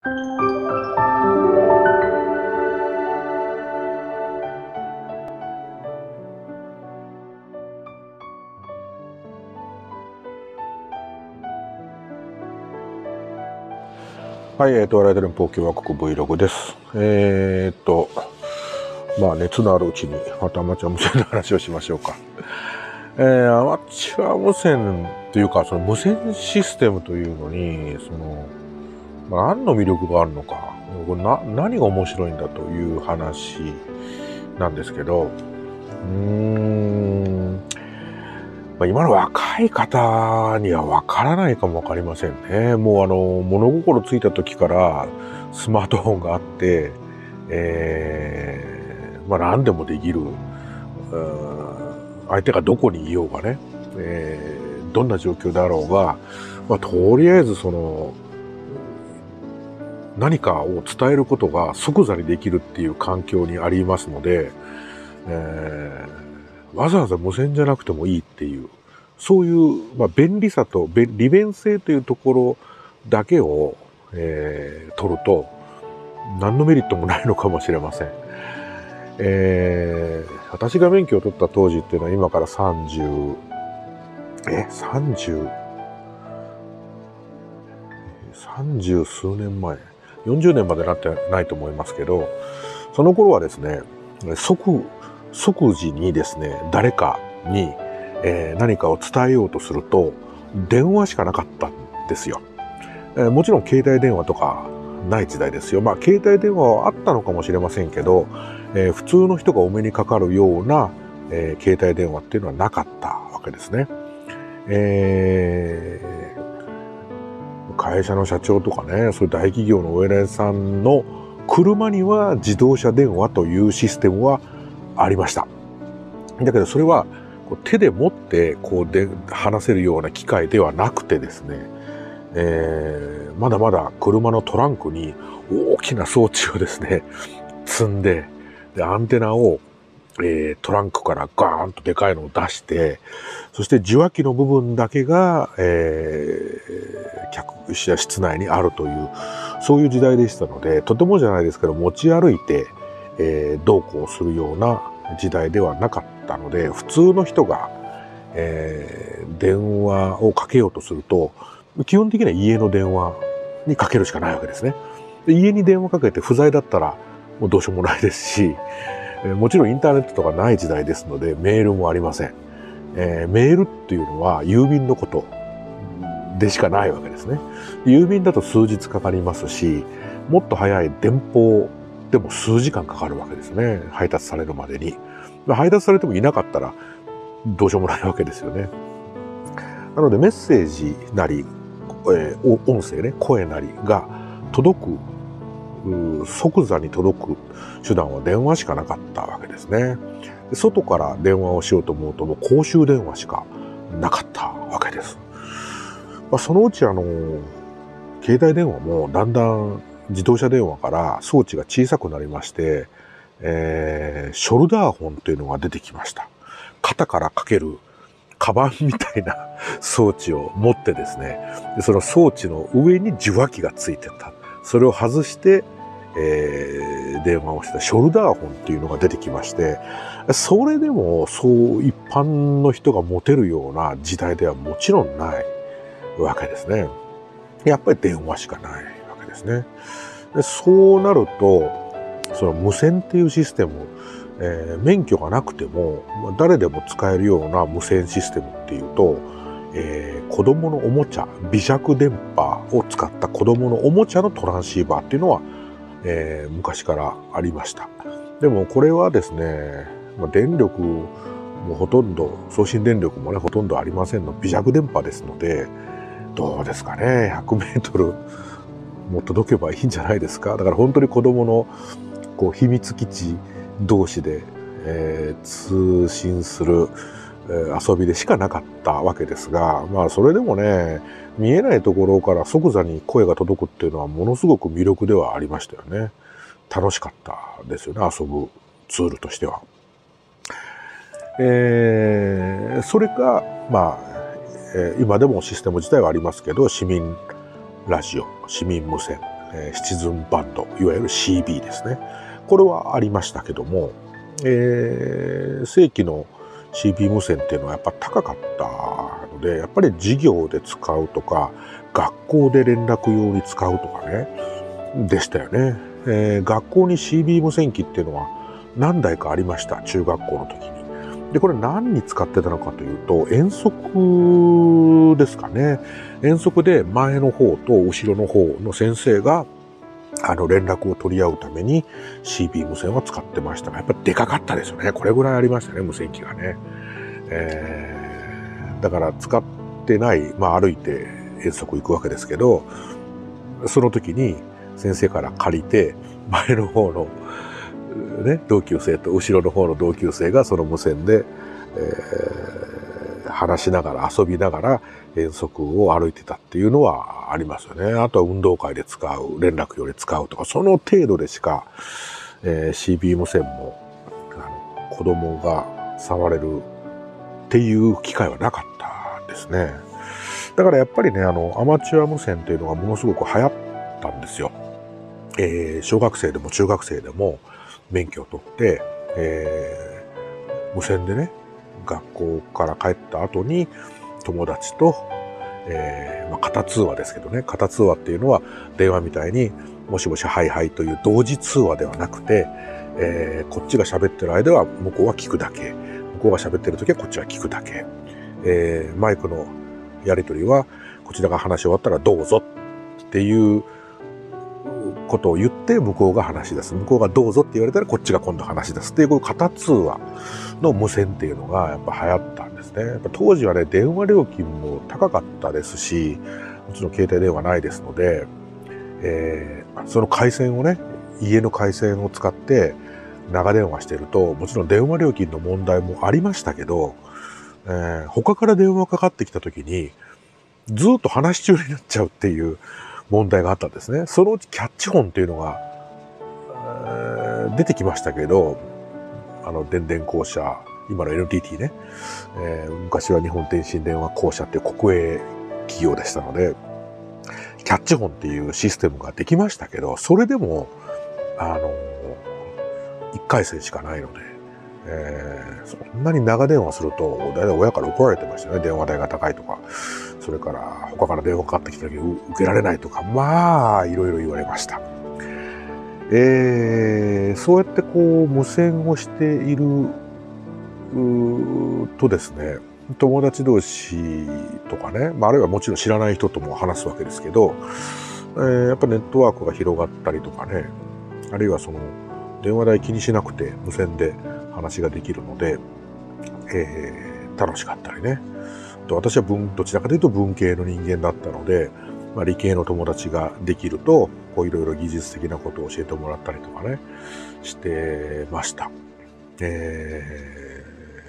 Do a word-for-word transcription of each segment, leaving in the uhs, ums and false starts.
はい、えっと、ライド連邦共和国 Vlog です。えー、っと、まあ、熱のあるうちに、またアマチュア無線の話をしましょうか。えー、アマチュア無線というか、その無線システムというのに、その、まあ、何の魅力があるのか、これな、何が面白いんだという話なんですけど、うーん、まあ、今の若い方にはわからないかもわかりませんね。もうあの、物心ついた時からスマートフォンがあって、えー、まあ何でもできる。相手がどこにいようがね、えー、どんな状況であろうが、まあとりあえずその、何かを伝えることが即座にできるっていう環境にありますので、えー、わざわざ無線じゃなくてもいいっていう、そういう、まあ、便利さと利便性というところだけを、えー、取ると何のメリットもないのかもしれません。えー、私が免許を取った当時っていうのは今からさんじゅう、え、さんじゅう、さんじゅう数年前、よんじゅうねんまでなってないと思いますけど、その頃はですね、即、即時にですね、誰かに、えー、何かを伝えようとすると、電話しかなかったんですよ。えー、もちろん携帯電話とかない時代ですよ。まあ、携帯電話はあったのかもしれませんけど、えー、普通の人がお目にかかるような、えー、携帯電話っていうのはなかったわけですね。えー、会社の社長とかね、そういう大企業のお偉いさんの車には自動車電話というシステムはありました。だけどそれはこう手で持ってこうで話せるような機械ではなくてですね、えー、まだまだ車のトランクに大きな装置をですね、積んで、でアンテナを、えー、トランクからガーンとでかいのを出して、そして受話器の部分だけが、えー、客室内にあるという、そういう時代でしたので、とてもじゃないですけど持ち歩いて、えー、同行するような時代ではなかったので、普通の人が、えー、電話をかけようとすると、基本的には家の電話にかけるしかないわけですね。で、家に電話かけて不在だったらもうどうしようもないですし、えー、もちろんインターネットとかない時代ですのでメールもありません。えー、メールっていうのは郵便のことでしかないわけですね。郵便だと数日かかりますし、もっと早い電報でも数時間かかるわけですね。配達されるまでに。配達されてもいなかったらどうしようもないわけですよね。なのでメッセージなり、えー、音声ね、声なりが届く、即座に届く手段は電話しかなかったわけですね。で、外から電話をしようと思うともう公衆電話しかなかったわけです。まあ、そのうちあの、携帯電話もだんだん自動車電話から装置が小さくなりまして、えー、ショルダーフォンというのが出てきました。肩からかけるカバンみたいな装置を持ってですね、でその装置の上に受話器がついてた。それを外して、えー、電話をしたショルダーフォンっていうのが出てきまして、それでもそう一般の人が持てるような時代ではもちろんないわけですね。やっぱり電話しかないわけですね。でそうなると、その無線っていうシステム、えー、免許がなくても誰でも使えるような無線システムっていうと、えー、子供のおもちゃ、微弱電波を使った子供のおもちゃのトランシーバーっていうのは、えー、昔からありました。でもこれはですね、まあ、電力もほとんど、送信電力もね、ほとんどありませんの微弱電波ですので、どうですかね、ひゃくメートルも届けばいいんじゃないですか。だから本当に子供のこう秘密基地同士で、えー、通信する、えー、遊びでしかなかったわけですが、まあそれでもね、見えないところから即座に声が届くっていうのはものすごく魅力ではありましたよね。楽しかったですよね、遊ぶツールとしては。えー、それが、まあ、えー、今でもシステム自体はありますけど、市民ラジオ、市民無線。 えー、シチズンバンド、いわゆる シービー ですね。これはありましたけども、えー、正規の シービー 無線っていうのはやっぱ高かったので、やっぱり授業で使うとか、学校で連絡用に使うとかね、でしたよね。えー、学校に シービー 無線機っていうのは何台かありました、中学校の時に。で、これ何に使ってたのかというと、遠足ですかね。遠足で前の方と後ろの方の先生が、あの、連絡を取り合うために シービー 無線は使ってましたが、やっぱでかかったですよね。これぐらいありましたね、無線機がね。えー、だから使ってない、まあ歩いて遠足行くわけですけど、その時に先生から借りて、前の方のね、同級生と後ろの方の同級生がその無線で、えー、話しながら遊びながら遠足を歩いてたっていうのはありますよね。あとは運動会で使う、連絡用で使うとか、その程度でしか、えー、シービー 無線もあの子供が触れるっていう機会はなかったんですね。だからやっぱりね、あのアマチュア無線っていうのがものすごく流行ったんですよ。えー、小学生でも中学生でも免許を取って、えー、無線でね、学校から帰った後に友達と、えーまあ、片通話ですけどね、片通話っていうのは電話みたいにもしもしはいはいという同時通話ではなくて、えー、こっちが喋ってる間は向こうは聞くだけ、向こうが喋ってる時はこっちは聞くだけ、えー、マイクのやり取りはこちらが話し終わったらどうぞっていうことを言って向こうが話し出す。向こうがどうぞって言われたらこっちが今度話し出すっていうこう片通話の無線っていうのがやっぱ流行ったんですね。やっぱ当時はね、電話料金も高かったですし、もちろん携帯電話ないですので、えー、その回線をね、家の回線を使って長電話してると、もちろん電話料金の問題もありましたけど、えー、他から電話かかってきた時にずっと話し中になっちゃうっていう問題があったんですね。そのうちキャッチフォンっていうのが、えー、出てきましたけど、あの電電公社、今の エヌティーティー ね、えー、昔は日本電信電話公社っていう国営企業でしたので、キャッチフォンっていうシステムができましたけど、それでもあのいっかいせんしかないので、えー、そんなに長電話するとだいたい親から怒られてましたね。電話代が高いとか、それから他から電話かかってきた時受けられないとか、まあいろいろ言われました。えー、そうやってこう無線をしているとですね、友達同士とかね、まあ、あるいはもちろん知らない人とも話すわけですけど、えー、やっぱネットワークが広がったりとかね、あるいはその電話代気にしなくて無線で話ができるので、えー、楽しかったりね。私は文どちらかというと文系の人間だったので、まあ、理系の友達ができるとこういろいろ技術的なことを教えてもらったりとかねしてました。え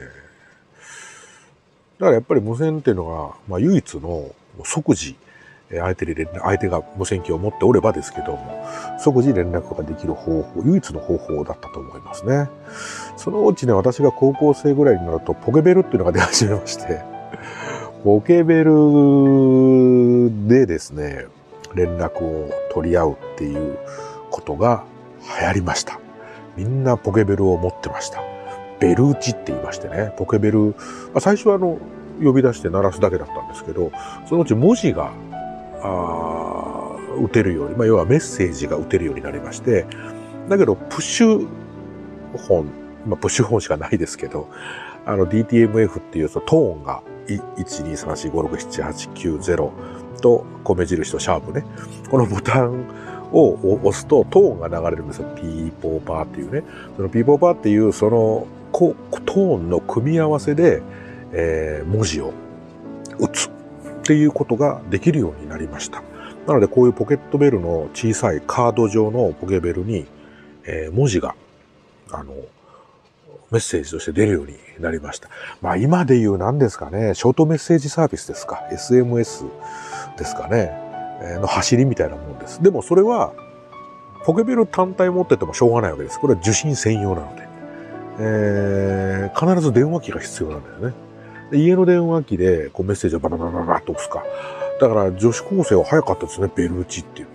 ー、だからやっぱり無線っていうのが、まあ、唯一の即時相手に連絡、相手が無線機を持っておればですけども、即時連絡ができる方法、唯一の方法だったと思いますね。そのうちね、私が高校生ぐらいになるとポケベルっていうのが出始めまして、ポケベルでですね、連絡を取り合うっていうことが流行りました。みんなポケベルを持ってました。ベル打ちって言いましてね、ポケベル、最初はあの、呼び出して鳴らすだけだったんですけど、そのうち文字があ打てるように、まあ、要はメッセージが打てるようになりまして、だけどプッシュ本、まあ、プッシュ本しかないですけど、あの ディーティーエムエフ っていうそのトーンがいちにさんしごろくしちはちきゅうゼロと米印とシャープね、このボタンを押すとトーンが流れるんですよ。ピーポーパーっていうね、そのピーポーパーっていうそのトーンの組み合わせで、えー、文字を打つっていうことができるようになりました。なのでこういうポケットベルの小さいカード状のポケベルに、えー、文字があのメッセージとして出るようになりました。まあ今で言う何ですかね、ショートメッセージサービスですか、エスエムエス ですかね、えー、の走りみたいなもんです。でもそれはポケベル単体持っててもしょうがないわけです。これは受信専用なので、えー、必ず電話機が必要なんだよね。で家の電話機でこうメッセージをバババババッと押すか。だから女子高生は早かったですね、ベル打ちって言って。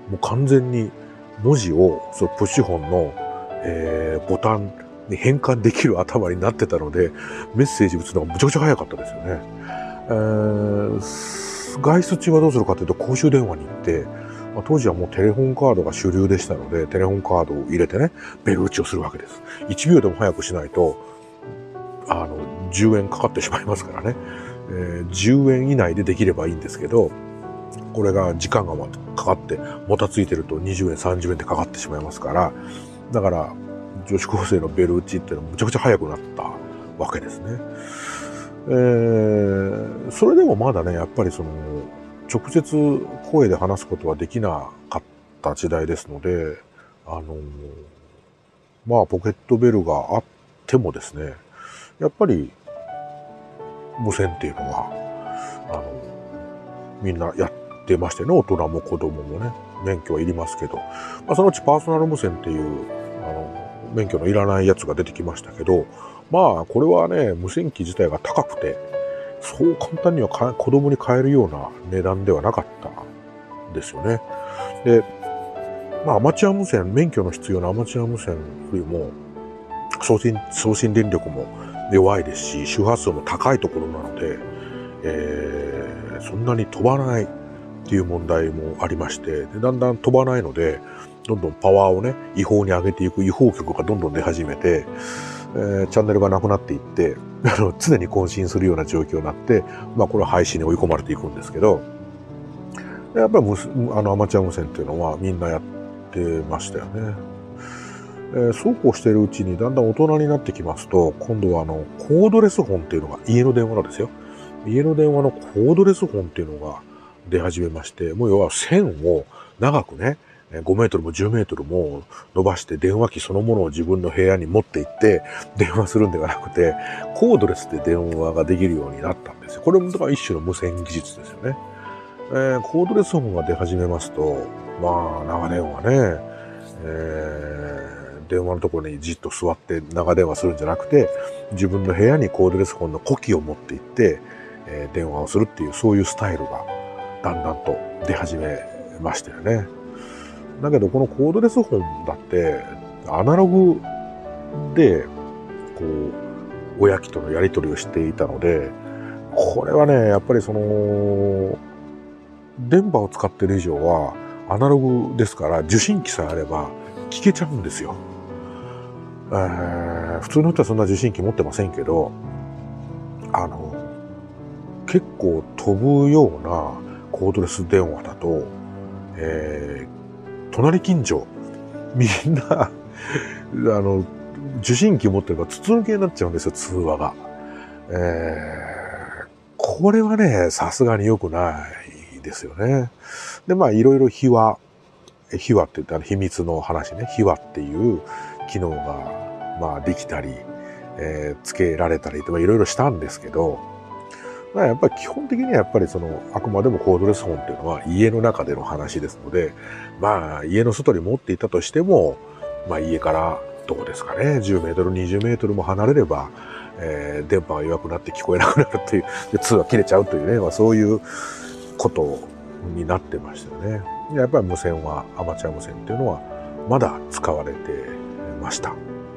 もう完全に文字をそのプッシュホンの、えー、ボタンに変換できる頭になってたので、メッセージ打つのがむちゃくちゃ早かったですよね。えー、外出中はどうするかというと、公衆電話に行って、まあ、当時はもうテレホンカードが主流でしたので、テレホンカードを入れてね、ベル打ちをするわけです。いちびょうでも早くしないと、あの、じゅうえんかかってしまいますからね。えー、じゅうえん以内でできればいいんですけど、これが時間がかかって、もたついてるとにじゅうえん、さんじゅうえんってかかってしまいますから、だから、女子高生のベル打ちっていうのはむちゃくちゃ早くなったわけですね。えー、それでもまだね、やっぱりその、直接声で話すことはできなかった時代ですので、あの、まあ、ポケットベルがあってもですね、やっぱり、無線っていうのは、あの、みんなやってましてね、大人も子供もね、免許はいりますけど、まあ、そのうちパーソナル無線っていう、あの、免許のいらないやつが出てきましたけど、まあ、これはね、無線機自体が高くて、そう簡単には子供に買えるような値段ではなかったんですよね。で、まあ、アマチュア無線、免許の必要なアマチュア無線よりも、送信、送信電力も弱いですし、周波数も高いところなので、えー、そんなに飛ばないっていう問題もありまして、でだんだん飛ばないので、どんどんパワーをね、違法に上げていく違法曲がどんどん出始めて、えー、チャンネルがなくなっていって、あの常に更新するような状況になって、まあこれは廃止に追い込まれていくんですけど、やっぱりあのアマチュア無線っていうのはみんなやってましたよね。えー、そうこうしているうちにだんだん大人になってきますと、今度はあのコードレスフォンっていうのが、家の電話のですよ。家の電話のコードレスフォンっていうのが出始めまして、もう要は線を長くね、ごメートルもじゅうメートルも伸ばして電話機そのものを自分の部屋に持って行って電話するんではなくて、コードレスで電話ができるようになったんですよ。これもだから一種の無線技術ですよね。えー、コードレスフォンが出始めますと、まあ長電話ね、えー、電話のところにじっと座って長電話するんじゃなくて、自分の部屋にコードレスフォンの呼気を持って行って、えー、電話をするっていう、そういうスタイルがだんだんと出始めましたよね。だけどこのコードレスフォンだってアナログでこう親機とのやり取りをしていたので、これはねやっぱりその電波を使ってる以上はアナログですから、受信機さえあれば聞けちゃうんですよ。えー、普通の人はそんな受信機持ってませんけど、あの結構飛ぶようなコードレス電話だと、えー隣近所、みんな、あの、受信機持ってれば筒抜けになっちゃうんですよ、通話が。えー、これはね、さすがに良くないですよね。で、まあ、いろいろ秘話、秘話って言ったら秘密の話ね、秘話っていう機能が、まあ、できたり、えー、つけられたりとかいろいろしたんですけど、まあ、やっぱり基本的にはやっぱりその、あくまでもコードレスフォンっていうのは家の中での話ですので、まあ家の外に持っていたとしても、まあ家からどうですかね、じゅうメートル、にじゅうメートルも離れれば、えー、電波が弱くなって聞こえなくなるという、で通話切れちゃうというね、まあ、そういうことになってましたよね。やっぱり無線は、アマチュア無線っていうのはまだ使われてました。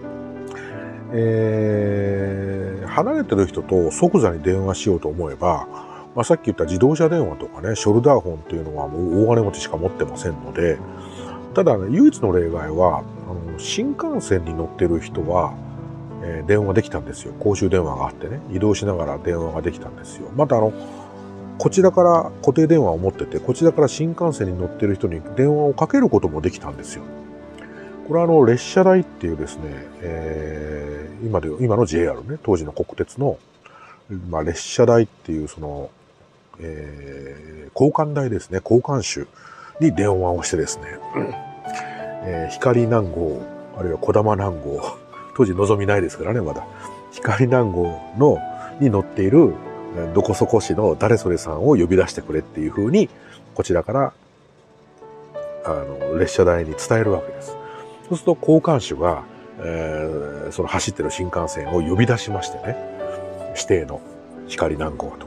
えー、離れてる人と即座に電話しようと思えば、まあ、さっき言った自動車電話とかね、ショルダーフォンっていうのはもう大金持ちしか持ってませんので、ただ、ね、唯一の例外は、あの新幹線に乗ってる人は、えー、電話できたんですよ。公衆電話があってね、移動しながら電話ができたんですよ。またあの、こちらから固定電話を持ってて、こちらから新幹線に乗ってる人に電話をかけることもできたんですよ。これはあの、列車代っていうですね、えー、今で、今の ジェイアール ね、当時の国鉄の、まあ、列車代っていうその、えー、交換代ですね、交換手に電話をしてですね、えー、光南号、あるいは小玉南号、当時望みないですからね、まだ。光南号の、に乗っている、どこそこ市の誰それさんを呼び出してくれっていう風に、こちらから、あの、列車代に伝えるわけです。そうすると交換手が、えー、その走ってる新幹線を呼び出しましてね、指定の光南号とか、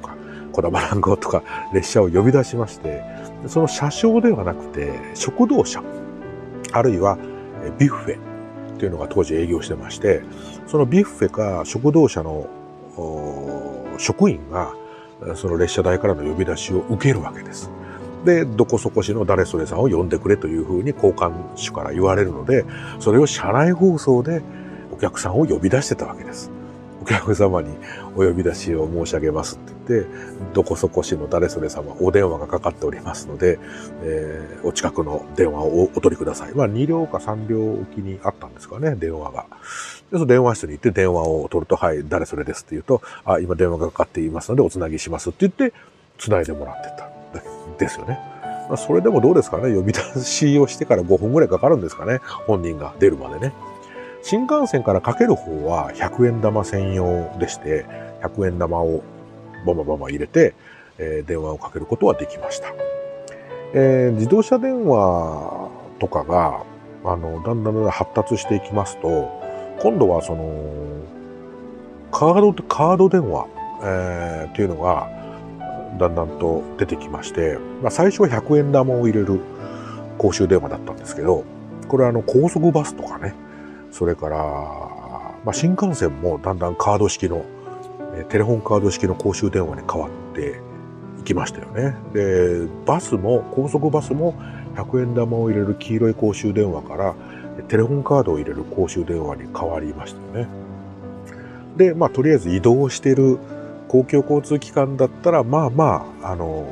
こだま乱号とか列車を呼び出しまして、その車掌ではなくて食堂車、あるいはビュッフェっていうのが当時営業してまして、そのビュッフェか食堂車の職員がその列車台からの呼び出しを受けるわけです。で、どこそこしの誰それさんを呼んでくれというふうに交換手から言われるので、それを車内放送でお客さんを呼び出してたわけです。お客様にお呼び出しを申し上げますって言って、どこそこしの誰それ様お電話がかかっておりますので、えー、お近くの電話をお取りください。まあに両かさん両おきにあったんですかね、電話が。で、その電話室に行って電話を取ると、はい、誰それですって言うと、あ、今電話がかかっていますのでおつなぎしますって言って、つないでもらってたんですよね。まあ、それでもどうですかね、呼び出しをしてからごふんぐらいかかるんですかね、本人が出るまでね。新幹線からかける方はひゃくえん玉専用でして、ひゃくえん玉をババババ入れて、えー、電話をかけることはできました。えー、自動車電話とかが、あの、だんだん発達していきますと、今度はその、カード、カード電話、えー、っていうのが、だんだんと出てきまして、まあ、最初はひゃくえん玉を入れる公衆電話だったんですけど、これはあの、高速バスとかね、それから、まあ、新幹線もだんだんカード式の、テレホンカード式の公衆電話に変わっていきましたよね。で、バスも、高速バスもひゃくえん玉を入れる黄色い公衆電話から、テレホンカードを入れる公衆電話に変わりましたよね。で、まあ、とりあえず移動している公共交通機関だったら、まあまあ、あの、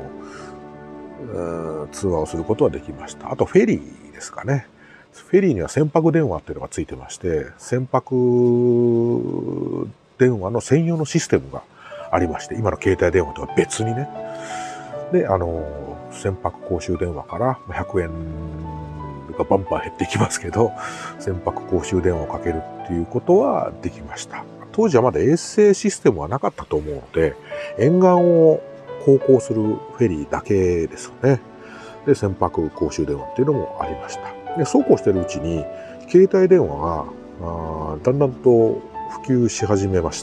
通話をすることはできました。あと、フェリーですかね。フェリーには船舶電話っていうのがついてまして、船舶電話の専用のシステムがありまして、今の携帯電話とは別にね。で、あの、船舶公衆電話からひゃくえんがバンバン減っていきますけど、船舶公衆電話をかけるっていうことはできました。当時はまだ衛星システムはなかったと思うので、沿岸を航行するフェリーだけですよね。で、船舶公衆電話っていうのもありました。で、そうこうしてるうちに、携帯電話があだんだんと普及し始めまして、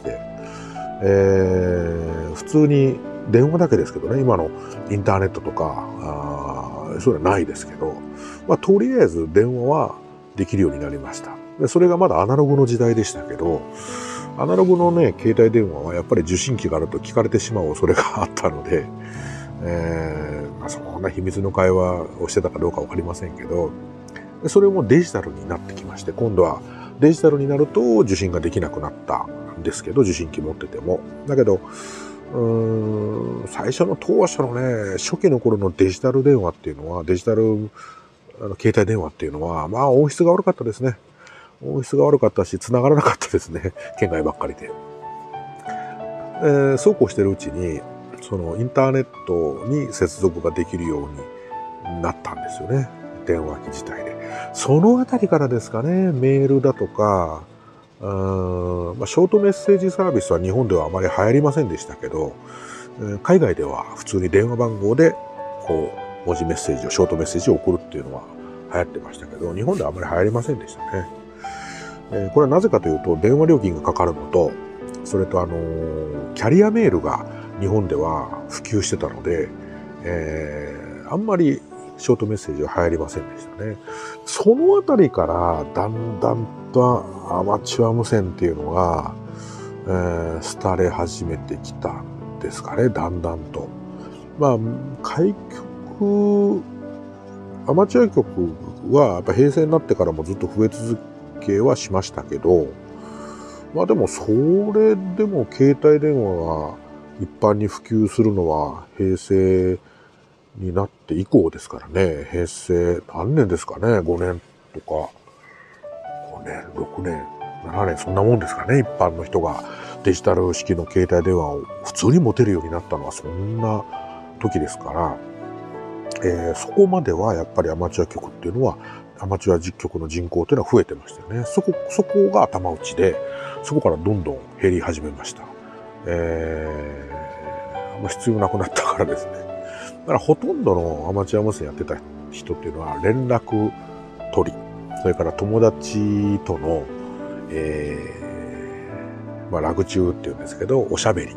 えー、普通に電話だけですけどね、今のインターネットとか、あそういうのはないですけど、まあ、とりあえず電話はできるようになりました。で、それがまだアナログの時代でしたけど、アナログのね、携帯電話はやっぱり受信機があると聞かれてしまう恐れがあったので、えーまあ、そんな秘密の会話をしてたかどうかわかりませんけど、それもデジタルになってきまして、今度はデジタルになると受信ができなくなったんですけど、受信機持ってても。だけど、うーん、最初の当初のね、初期の頃のデジタル電話っていうのは、デジタルあの携帯電話っていうのは、まあ音質が悪かったですね。音質が悪かったし、繋がらなかったですね。県外ばっかりで。えー、そうこうしてるうちに、そのインターネットに接続ができるようになったんですよね。電話機自体で。そのあたりからですかね、メールだとか、うーんまあ、ショートメッセージサービスは日本ではあまり流行りませんでしたけど、海外では普通に電話番号で、こう、文字メッセージを、ショートメッセージを送るっていうのは流行ってましたけど、日本ではあまり流行りませんでしたね。えー、これはなぜかというと、電話料金がかかるのと、それとあのー、キャリアメールが日本では普及してたので、えー、あんまりショートメッセージは流行りませんでしたね。そのあたりからだんだんとアマチュア無線っていうのが、えー、廃れ始めてきたんですかね、だんだんと。まあ、開局、アマチュア局はやっぱ平成になってからもずっと増え続けはしましたけど、まあでもそれでも携帯電話が一般に普及するのは平成になって以降ですからね。平成何年ですかね、ごねんとかごねん、ろくねん、ななねん、そんなもんですかね。一般の人がデジタル式の携帯電話を普通に持てるようになったのはそんな時ですから、えー、そこまではやっぱりアマチュア局っていうのは、アマチュア実局の人口っていうのは増えてましたよね。そこ、そこが頭打ちで、そこからどんどん減り始めました。えー、あんま必要なくなったからですね。だからほとんどのアマチュア無線やってた人っていうのは連絡取り、それから友達との、えー、まあラグチューっていうんですけど、おしゃべり。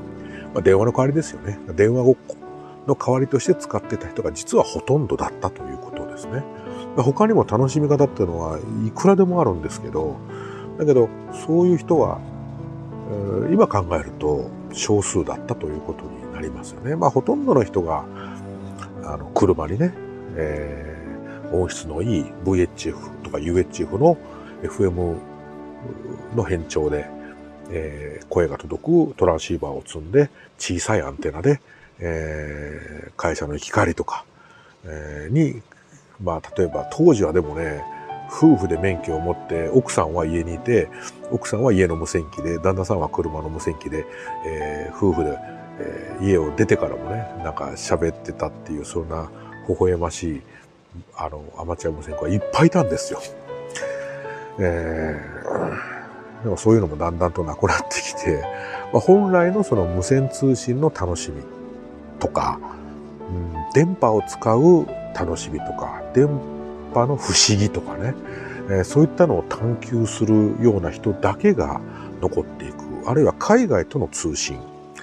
まあ、電話の代わりですよね。電話ごっこの代わりとして使ってた人が実はほとんどだったということですね。他にも楽しみ方っていうのはいくらでもあるんですけど、だけどそういう人は、えー、今考えると少数だったということになりますよね。まあほとんどの人があの車にね、えー、音質のいい ブイエイチエフ とか ユーエイチエフ の エフエム の変調で、えー、声が届くトランシーバーを積んで小さいアンテナで、えー、会社の光とか、えー、にまあ例えば当時はでもね、夫婦で免許を持って奥さんは家にいて、奥さんは家の無線機で、旦那さんは車の無線機で、えー、夫婦で、えー、家を出てからもね、なんか喋ってたっていう、そんな微笑ましいあのアマチュア無線機がいっぱいいたんですよ。えー、でもそういうのもだんだんとなくなってきて、まあ、本来のその無線通信の楽しみとか、うん、電波を使う楽しみとか、電波の不思議とかね、えー、そういったのを探求するような人だけが残っていく。あるいは海外との通信、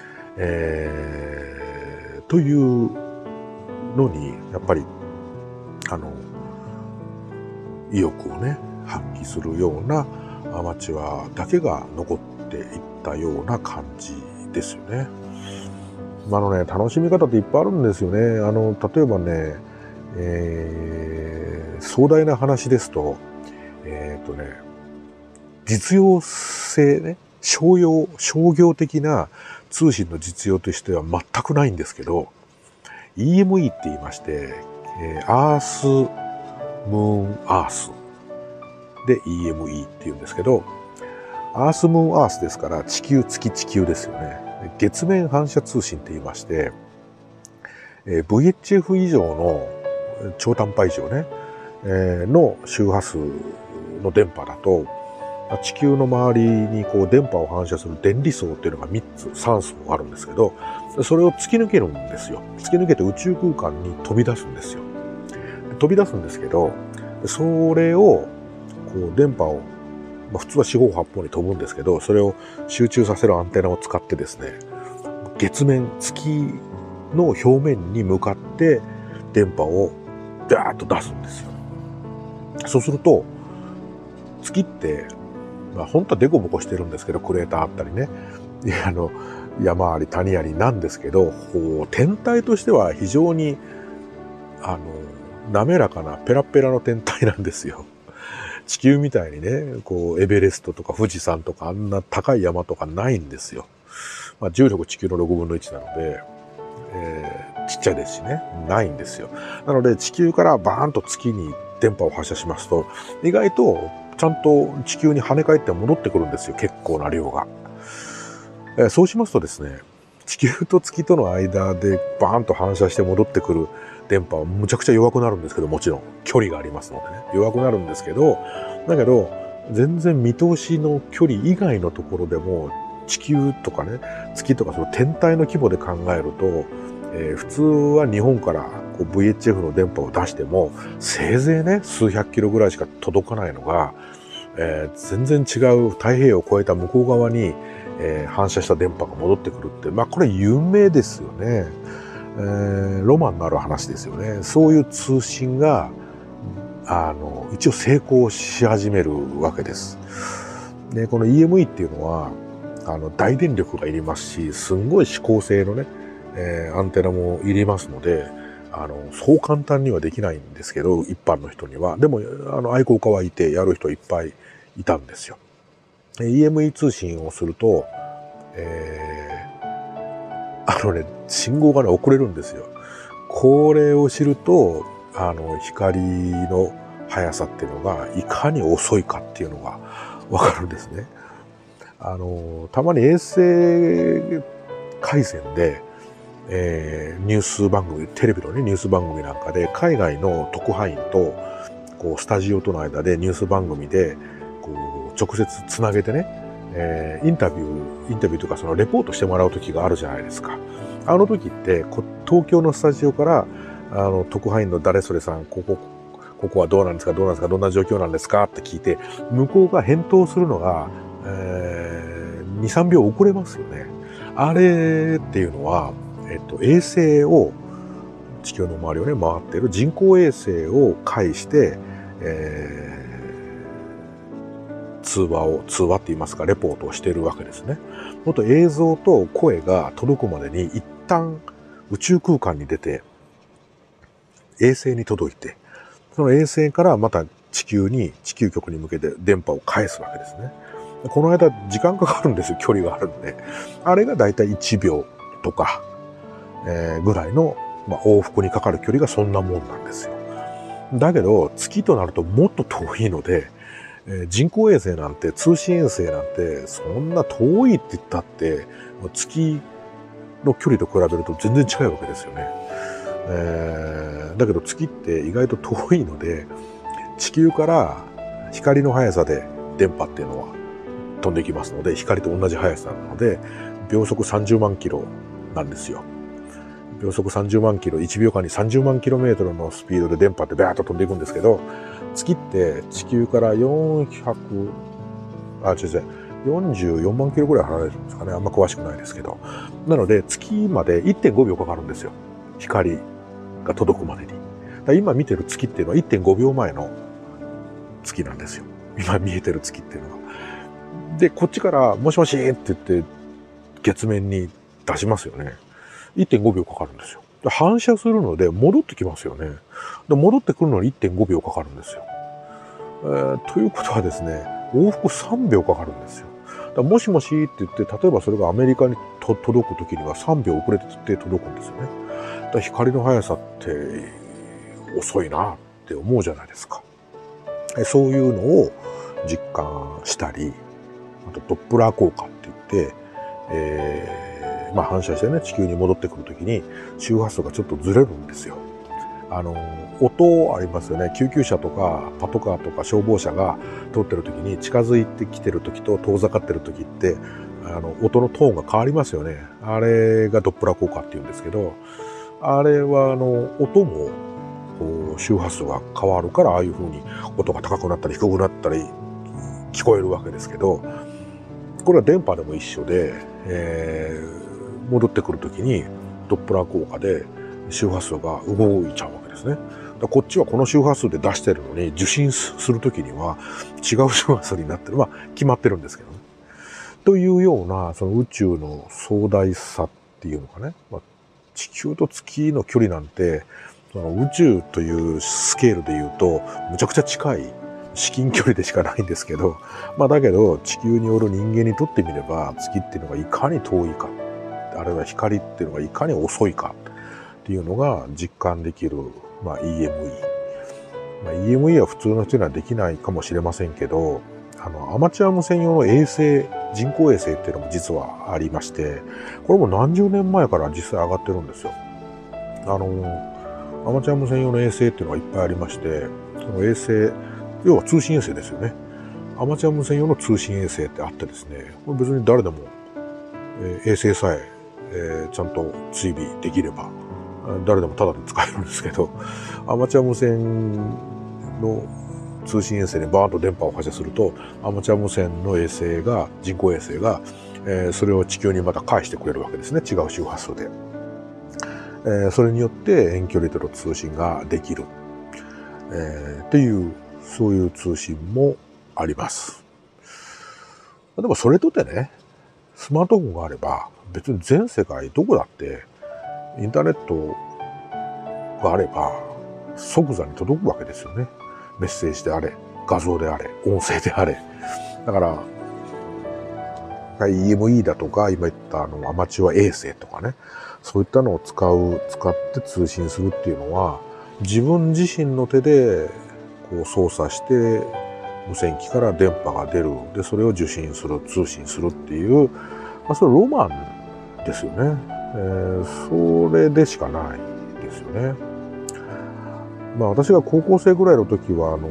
えー、というのに、やっぱり、あの、意欲をね、発揮するようなアマチュアだけが残っていったような感じですよね。あのね、楽しみ方っていっぱいあるんですよね。あの、例えばね、えー、壮大な話ですと、えっとね、実用性ね、商用、商業的な通信の実用としては全くないんですけど、イーエムイー って言いまして、えー、アース、ムーン、アースで イーエムイー って言うんですけど、アース、ムーン、アースですから地球、月、地球ですよね。月面反射通信って言いまして、えー、ブイエイチエフ 以上の超短波以上ね、えー、の周波数の電波だと、地球の周りにこう電波を反射する電離層っていうのがみっつ、さん層あるんですけど、それを突き抜けるんですよ。突き抜けて宇宙空間に飛び出すんですよ。飛び出すんですけど、それを、こう電波を、まあ、普通は四方八方に飛ぶんですけど、それを集中させるアンテナを使ってですね、月面、月の表面に向かって電波をダーッと出すんですよ。そうすると、月って、まあ、本当はデコボコしてるんですけど、クレーターあったりね、あの山あり谷ありなんですけど、こう天体としては非常にあの滑らかなペラペラの天体なんですよ。地球みたいにね、こうエベレストとか富士山とかあんな高い山とかないんですよ。まあ、重力地球のろくぶんのいちなので、えー、ちっちゃいですしね、ないんですよ。なので地球からバーンと月に電波を発射しますと、意外とちゃんと地球に跳ね返って戻ってくるんですよ、結構な量が。えー、そうしますとですね、地球と月との間でバーンと反射して戻ってくる電波はむちゃくちゃ弱くなるんですけど、もちろん距離がありますのでね、弱くなるんですけど、だけど全然見通しの距離以外のところでも地球とかね、月とかその天体の規模で考えると、えー、普通は日本からこう ブイエイチエフ の電波を出してもせいぜいね数百キロぐらいしか届かないのが、えー、全然違う太平洋を越えた向こう側に、えー、反射した電波が戻ってくるって、まあこれ有名ですよね。えー、ロマンのある話ですよね。そういう通信があの一応成功し始めるわけです。で、この イーエムイー っていうのはあの大電力がいりますし、すんごい指向性のね、えー、アンテナもいりますので、あのそう簡単にはできないんですけど、一般の人には。でもあの愛好家はいてやる人いっぱいいたんですよ。イーエムイー 通信をすると、えー、あのね、信号がね、遅れるんですよ。これを知ると、あの、光の速さっていうのが、いかに遅いかっていうのがわかるんですね。あの、たまに衛星回線で、えー、ニュース番組、テレビのね、ニュース番組なんかで、海外の特派員と、こう、スタジオとの間でニュース番組で、こう、直接つなげてね、えー、インタビュー、インタビューというかそのレポートしてもらう時があるじゃないですか。あの時ってこ東京のスタジオからあの特派員の誰それさん、ここここはどうなんですか、どうなんですか、どんな状況なんですかって聞いて、向こうが返答するのが、えー、に、さんびょう遅れますよね。 あれっていうのは、えっと、衛星を、地球の周りをね、回っている人工衛星を介して、えー、通話を、通話って言いますか、レポートをしているわけですね。もっと映像と声が届くまでに一旦宇宙空間に出て、衛星に届いて、その衛星からまた地球に、地球局に向けて電波を返すわけですね。この間時間かかるんですよ、距離があるんで。あれがだいたいいちびょうとか、えー、ぐらいの、まあ、往復にかかる距離がそんなもんなんですよ。だけど、月となるともっと遠いので、えー、人工衛星なんて、通信衛星なんて、そんな遠いって言ったって、月の距離と比べると全然近いわけですよね。えー、だけど月って意外と遠いので、地球から光の速さで電波っていうのは飛んできますので、光と同じ速さなので、秒速さんじゅうまんキロなんですよ。秒速さんじゅうまんキロ、いちびょうかんにさんじゅうまんキロメートルのスピードで電波ってバーッと飛んでいくんですけど、月って地球からよんひゃく、あ、違う違う、よんじゅうよんまんキロぐらい離れるんですかね。あんま詳しくないですけど。なので、月までいってんごびょうかかるんですよ。光が届くまでに。だ今見てる月っていうのは いってんごびょうまえの月なんですよ。今見えてる月っていうのは。で、こっちから、もしもしって言って、月面に出しますよね。いってんごびょうかかるんですよ。反射するので戻ってきますよね。で戻ってくるのに いってんごびょうかかるんですよ。えー、ということはですね、往復さんびょうかかるんですよ。だもしもしって言って、例えばそれがアメリカにと届くときにはさんびょう遅れて届くんですよね。だ光の速さって遅いなって思うじゃないですか。そういうのを実感したり、あとドップラー効果って言って、えーまあ反射してね、地球に戻ってくるときに周波数がちょっとずれるんですよ。あの、音ありますよね。救急車とかパトカーとか消防車が通ってるときに近づいてきてるときと遠ざかってるときって、あの、音のトーンが変わりますよね。あれがドップラー効果って言うんですけど、あれはあの、音もこう周波数が変わるから、ああいう風に音が高くなったり低くなったり聞こえるわけですけど、これは電波でも一緒で、えー戻ってくるときにドップラー効果で周波数が動いちゃうわけですね。だこっちはこの周波数で出してるのに受信するときには違う周波数になってる。まあ決まってるんですけどね。というようなその宇宙の壮大さっていうのかね。まあ、地球と月の距離なんてその宇宙というスケールで言うとむちゃくちゃ近い至近距離でしかないんですけど、まあだけど地球による人間にとってみれば月っていうのがいかに遠いか。あるいは光っていうのがいかに遅いかっていうのが実感できる、まあ、イーエムイー。まあ、イーエムイー は普通の人にはできないかもしれませんけど、あの、アマチュア無線用の衛星、人工衛星っていうのも実はありまして、これも何十年前から実際上がってるんですよ。あの、アマチュア無線用の衛星っていうのがいっぱいありまして、その衛星、要は通信衛星ですよね。アマチュア無線用の通信衛星ってあってですね、これ別に誰でも、えー、衛星さええー、ちゃんと追尾できれば誰でもタダで使えるんですけど、アマチュア無線の通信衛星にバーンと電波を発射すると、アマチュア無線の衛星が、人工衛星が、えー、それを地球にまた返してくれるわけですね。違う周波数で、えー、それによって遠距離での通信ができる、えー、っていうそういう通信もあります。でもそれとてね、スマートフォンがあれば別に全世界どこだってインターネットがあれば即座に届くわけですよね。メッセージであれ、画像であれ、音声であれ。だから イーエムイー だとか今言ったあのアマチュア衛星とかね、そういったのを使う使って通信するっていうのは自分自身の手でこう操作して無線機から電波が出る。で、それを受信する、通信するっていう、まあ、それロマンですよね。えー、それでしかないですよね。まあ私が高校生ぐらいの時は、あの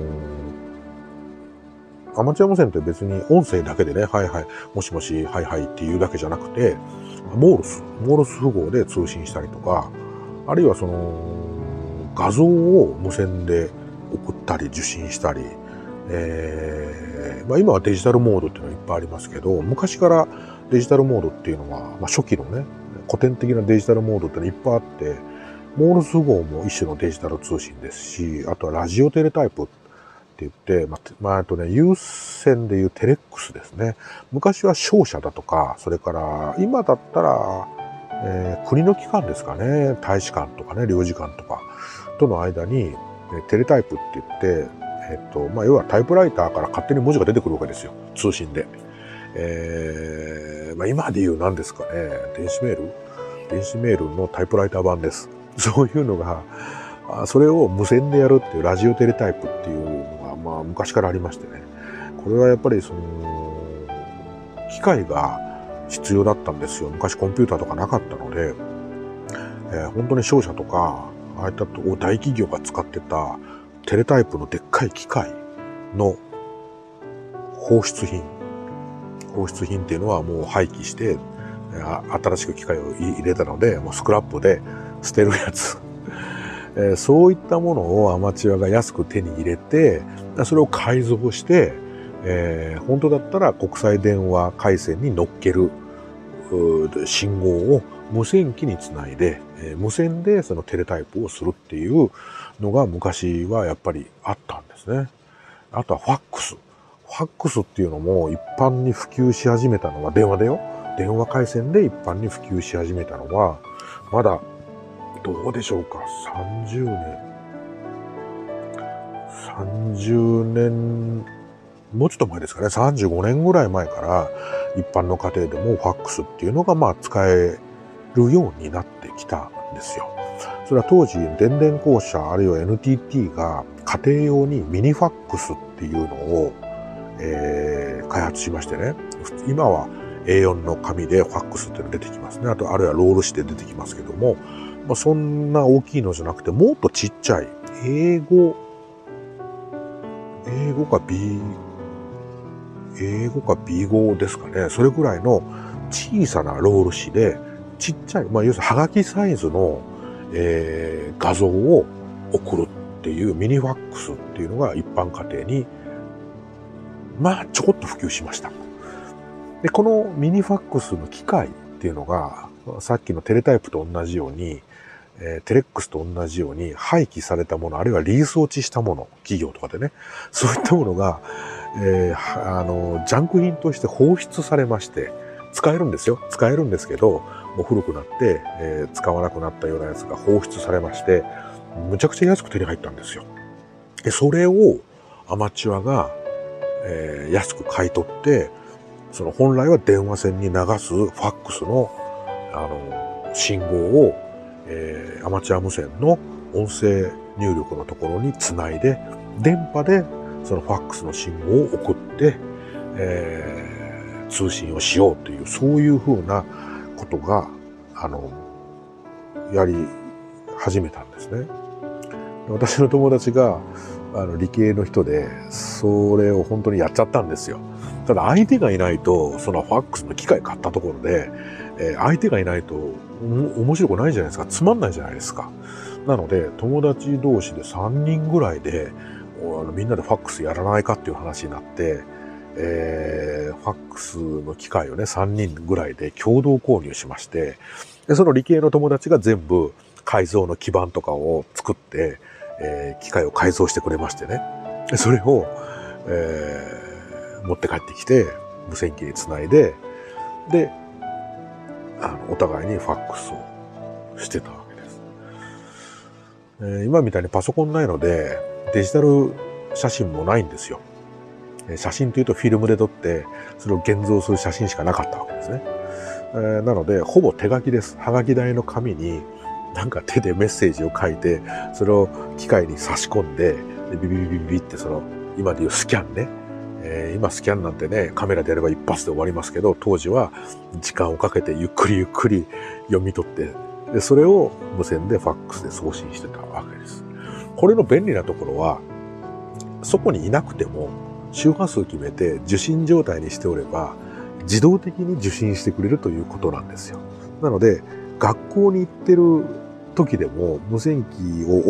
ー、アマチュア無線って別に音声だけでね、はいはい、もしもし、はいはいっていうだけじゃなくて、モールス、モールス符号で通信したりとか、あるいはその、画像を無線で送ったり受信したり、 えーまあ、今はデジタルモードっていうのがいっぱいありますけど、昔からデジタルモードっていうのは、まあ、初期のね、古典的なデジタルモードっていうのがいっぱいあって、モールス号も一種のデジタル通信ですし、あとはラジオテレタイプって言って、まあ、まあ、あとね、有線でいうテレックスですね。昔は商社だとか、それから今だったら、えー、国の機関ですかね、大使館とかね、領事館とかとの間に、テレタイプって言って、えっと、まあ、要はタイプライターから勝手に文字が出てくるわけですよ。通信で。えー、まあ、今で言う何ですかね、電子メール電子メールのタイプライター版です。そういうのが、それを無線でやるっていうラジオテレタイプっていうのが、まあ、昔からありましてね。これはやっぱりその、機械が必要だったんですよ。昔コンピューターとかなかったので、えー、本当に商社とか、ああいった大企業が使ってたテレタイプのでっかい機械の放出品。放出品っていうのはもう廃棄して、新しく機械を入れたので、もうスクラップで捨てるやつ。えー、そういったものをアマチュアが安く手に入れて、それを改造して、えー、本当だったら国際電話回線に乗っける信号を無線機につないで、えー、無線でそのテレタイプをするっていうのが昔はやっぱりあったんですね。あとはファックス。ファックスっていうのも一般に普及し始めたのは電話だよ。電話回線で一般に普及し始めたのは、まだどうでしょうか、さんじゅうねん。さんじゅうねん、もうちょっと前ですかね、さんじゅうごねんぐらい前から一般の家庭でもファックスっていうのがまあ使えるようになってきたんですよ。それは当時電電公社あるいは エヌティーティー が家庭用にミニファックスっていうのを、えー、開発しましてね、今は エーよん の紙でファックスっていうの出てきますね。あとあるいはロール紙で出てきますけども、まあ、そんな大きいのじゃなくてもっとちっちゃい英語英語か B 英語か ビーご ですかね。それぐらいの小さなロール紙でちっちゃい、まあ要するにハガキサイズの、えー、画像を送るっていうミニファックスっていうのが一般家庭にまあちょこっと普及しました。で、このミニファックスの機械っていうのがさっきのテレタイプと同じように、えー、テレックスと同じように廃棄されたもの、あるいはリース落ちしたもの、企業とかでね、そういったものが、えー、あの、ジャンク品として放出されまして、使えるんですよ。使えるんですけど、もう古くなって、えー、使わなくなったようなやつが放出されまして、むちゃくちゃ安く手に入ったんですよ。で、それをアマチュアが、えー、安く買い取って、その本来は電話線に流すファックスの、あの、信号を、えー、アマチュア無線の音声入力のところにつないで、電波でそのファックスの信号を送って、えー、通信をしようという、そういうふうなことが、あの、やり始めたんですね。私の友達が、あの、理系の人で、それを本当にやっちゃったんですよ。ただ相手がいないと、そのファックスの機械買ったところで、えー、相手がいないと面白くないじゃないですか。つまんないじゃないですか。なので、友達同士でさんにんぐらいで、あのみんなでファックスやらないかっていう話になって、えー、ファックスの機械をね、さんにんぐらいで共同購入しまして、でその理系の友達が全部改造の基板とかを作って、えー、機械を改造してくれましてね。それを、えー、持って帰ってきて、無線機につないで、で、あの、お互いにファックスをしてたわけです。えー、今みたいにパソコンないので、デジタル写真もないんですよ。写真というとフィルムで撮って、それを現像する写真しかなかったわけですね。えー、なので、ほぼ手書きです。はがき台の紙に、なんか手でメッセージを書いて、それを機械に差し込んで、でビビビビビってその、今でいうスキャンね。えー、今スキャンなんてね、カメラでやれば一発で終わりますけど、当時は時間をかけてゆっくりゆっくり読み取って、でそれを無線でファックスで送信してたわけです。これの便利なところは、そこにいなくても、周波数決めて受信状態にしておれば、自動的に受信してくれるということなんですよ。なので、学校に行ってる時でも無線機を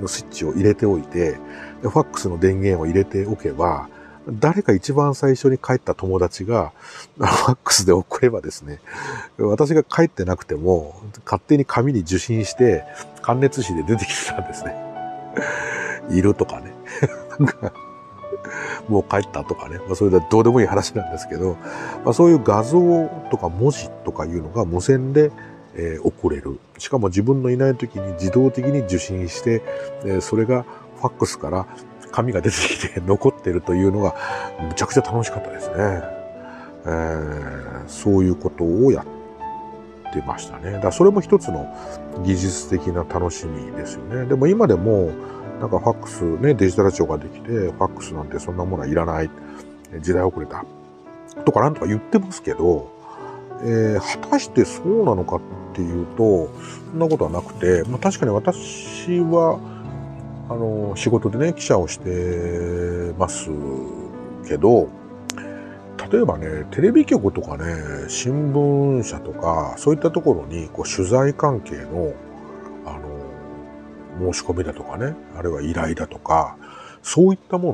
のスイッチを入れておいて、ファックスの電源を入れておけば、誰か一番最初に帰った友達がファックスで送ればですね、私が帰ってなくても勝手に紙に受信して感熱紙で出てきてたんですね。いるとかね。なんかもう帰ったとかね。まあ、それでどうでもいい話なんですけど、まあ、そういう画像とか文字とかいうのが無線で、えー、送れる。しかも自分のいない時に自動的に受信して、えー、それがファックスから紙が出てきて残ってるというのがむちゃくちゃ楽しかったですね。えー、そういうことをやってましたね。だからそれも一つの技術的な楽しみですよね。でも今でもなんかファックスね、デジタル庁ができて、ファックスなんてそんなものはいらない。時代遅れた。とかなんとか言ってますけど、えー、果たしてそうなのかっていうと、そんなことはなくて、まあ確かに私は、あの、仕事でね、記者をしてますけど、例えばね、テレビ局とかね、新聞社とか、そういったところに、こう、取材関係の、あの、申し込みだとかね、あるいは依頼だとか、そういったものって、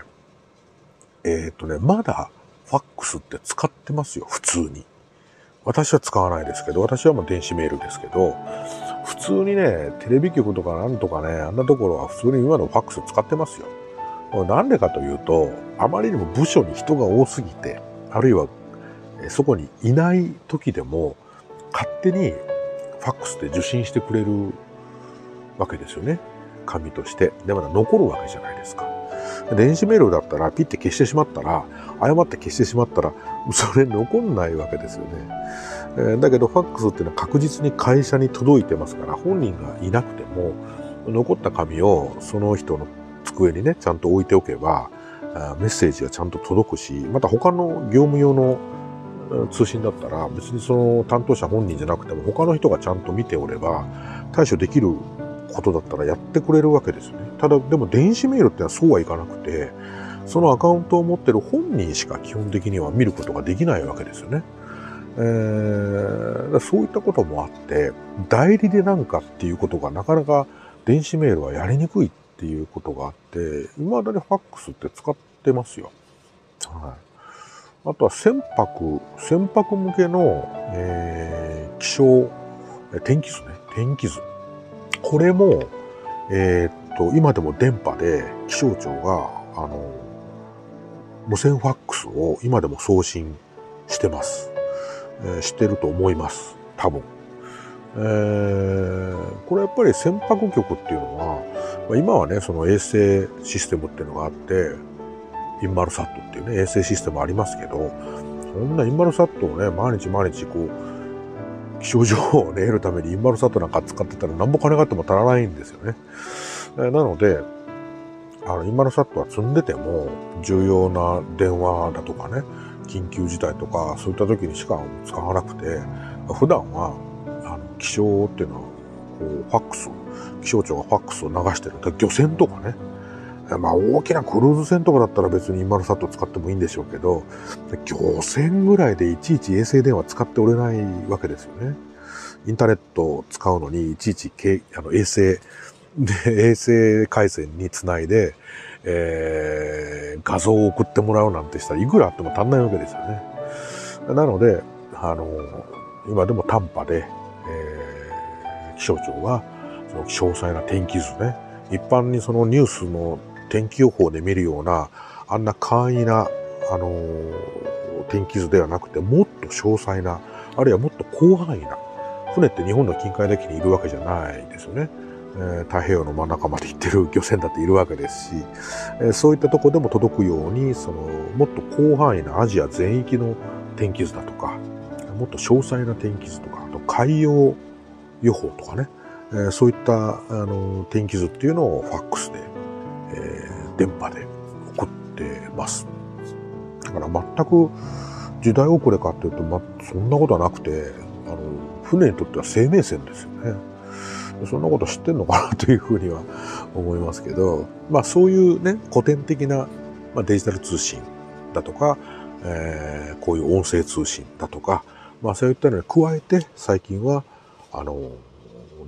えっとね、まだ、ファックスって使ってますよ、普通に。私は使わないですけど、私はもう電子メールですけど、普通にね、テレビ局とかなんとかね、あんなところは普通に今のファックス使ってますよ。なんでかというと、あまりにも部署に人が多すぎて、あるいはそこにいない時でも、勝手にファックスで受信してくれるわけですよね。紙として。で、まだ残るわけじゃないですか。電子メールだったら、ピッて消してしまったら、誤って消してしまったら、それ残んないわけですよね。えー、だけど、ファックスっていうのは確実に会社に届いてますから、本人がいなくても、残った紙をその人の机にね、ちゃんと置いておけば、メッセージがちゃんと届くし、また他の業務用の通信だったら、別にその担当者本人じゃなくても、他の人がちゃんと見ておれば、対処できることだったらやってくれるわけですよね。ただ、でも電子メールってのはそうはいかなくて、そのアカウントを持ってる本人しか基本的には見ることができないわけですよね。えー、そういったこともあって、代理でなんかっていうことがなかなか電子メールはやりにくいっていうことがあって、未だにファックスって使ってますよ。はい。あとは船舶、船舶向けの、えー、気象、天気図ね、天気図。これも、えー、っと、今でも電波で気象庁が、あの、無線ファックスを今でも送信してます。えー、してると思います。多分。えー、これやっぱり船舶局っていうのは、まあ、今はね、その衛星システムっていうのがあって、インマルサットっていうね、衛星システムありますけど、そんなインマルサットをね、毎日毎日こう、気象情報をね、得るためにインマルサットなんか使ってたら何も金があっても足らないんですよね。えー、なので、あの、インマルサットは積んでても、重要な電話だとかね、緊急事態とか、そういった時にしか使わなくて、普段は、あの、気象っていうのは、こう、ファックス、気象庁がファックスを流してる。漁船とかね。まあ、大きなクルーズ船とかだったら別にインマルサット使ってもいいんでしょうけど、漁船ぐらいでいちいち衛星電話使っておれないわけですよね。インターネットを使うのに、いちいちあの衛星、で、衛星回線につないで、えー、画像を送ってもらうなんてしたらいくらあっても足んないわけですよね。なので、あの、今でも短波で、えー、気象庁がその詳細な天気図ね、一般にそのニュースの天気予報で見るような、あんな簡易な、あのー、天気図ではなくて、もっと詳細な、あるいはもっと広範囲な、船って日本の近海だけにいるわけじゃないですよね。えー、太平洋の真ん中まで行ってる漁船だっているわけですし、えー、そういったところでも届くように、その、もっと広範囲なアジア全域の天気図だとか、もっと詳細な天気図とか、あと海洋予報とかね、えー、そういったあの天気図っていうのをファックスで、えー、電波で送ってます。だから全く時代遅れかっていうと、ま、そんなことはなくて、あの船にとっては生命線ですよね。そんなこと知ってんのかなというふうには思いますけど、まあそういうね、古典的な、まあ、デジタル通信だとか、えー、こういう音声通信だとか、まあそういったのに加えて最近は、あの、